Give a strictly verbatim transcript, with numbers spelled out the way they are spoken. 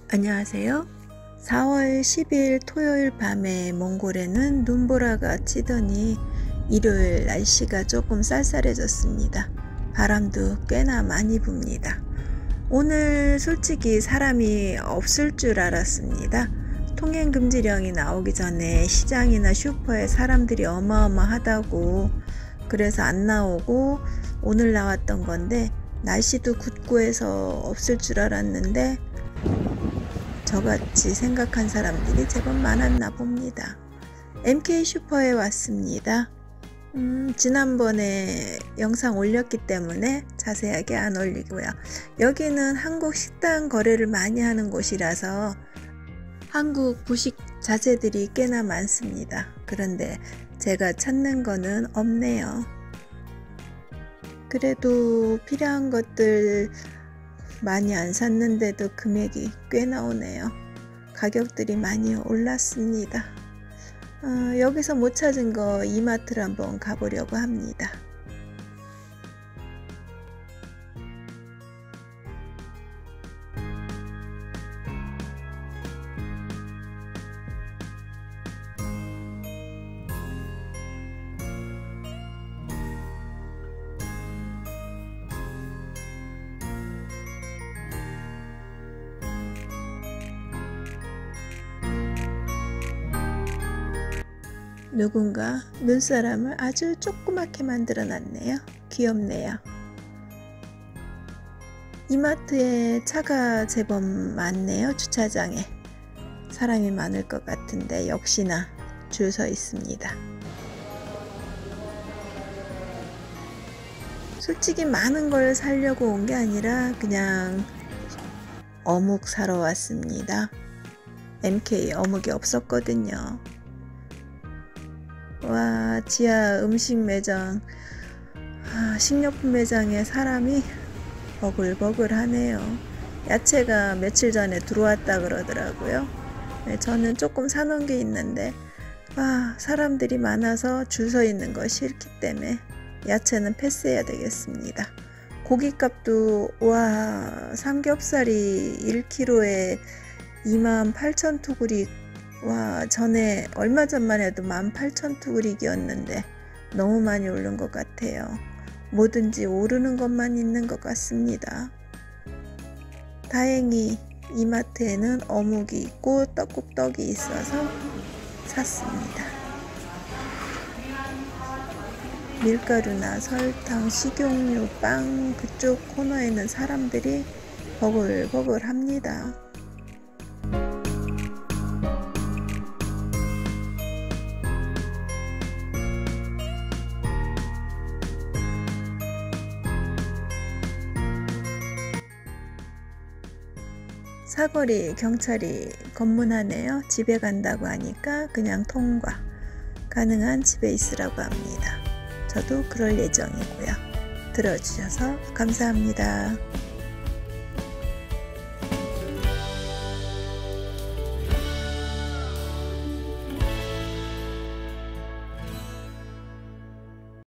안녕하세요. 사월 십일 토요일 밤에 몽골에는 눈보라가 치더니 일요일 날씨가 조금 쌀쌀해졌습니다. 바람도 꽤나 많이 붑니다. 오늘 솔직히 사람이 없을 줄 알았습니다. 통행금지령이 나오기 전에 시장이나 슈퍼에 사람들이 어마어마하다고 그래서 안 나오고 오늘 나왔던 건데, 날씨도 굳고 해서 없을 줄 알았는데 저같이 생각한 사람들이 제법 많았나 봅니다. 엠케이 슈퍼에 왔습니다. 음, 지난번에 영상 올렸기 때문에 자세하게 안 올리고요. 여기는 한국 식당 거래를 많이 하는 곳이라서 한국 부식 자재들이 꽤나 많습니다. 그런데 제가 찾는 거는 없네요. 그래도 필요한 것들 많이 안 샀는데도 금액이 꽤 나오네요. 가격들이 많이 올랐습니다. 어, 여기서 못 찾은 거 이마트를 한번 가보려고 합니다. 누군가 눈사람을 아주 조그맣게 만들어 놨네요. 귀엽네요. 이마트에 차가 제법 많네요. 주차장에 사람이 많을 것 같은데 역시나 줄 서 있습니다. 솔직히 많은 걸 사려고 온 게 아니라 그냥 어묵 사러 왔습니다. 엠케이 어묵이 없었거든요. 와, 지하 음식 매장, 아, 식료품 매장에 사람이 버글버글 하네요. 야채가 며칠 전에 들어왔다 그러더라고요. 네, 저는 조금 사놓은 게 있는데 와, 사람들이 많아서 줄 서 있는 거 싫기 때문에 야채는 패스해야 되겠습니다. 고기값도 와, 삼겹살이 일 킬로그램에 이만 팔천 투구리, 와, 전에 얼마 전만 해도 만 팔천 투구리기였는데 너무 많이 오른 것 같아요. 뭐든지 오르는 것만 있는 것 같습니다. 다행히 이마트에는 어묵이 있고 떡국떡이 있어서 샀습니다. 밀가루나 설탕, 식용유, 빵, 그쪽 코너에는 사람들이 버글버글 합니다. 사거리 경찰이 검문하네요. 집에 간다고 하니까 그냥 통과 가능한 집에 있으라고 합니다. 저도 그럴 예정이고요. 들어주셔서 감사합니다.